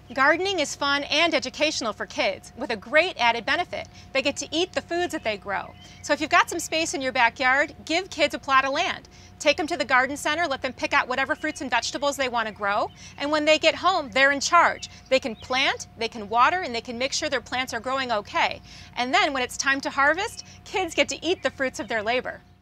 Gardening is fun and educational for kids with a great added benefit. They get to eat the foods that they grow. So if you've got some space in your backyard, give kids a plot of land. Take them to the garden center, let them pick out whatever fruits and vegetables they want to grow, and when they get home, they're in charge. They can plant, they can water, and they can make sure their plants are growing okay. And then when it's time to harvest, kids get to eat the fruits of their labor.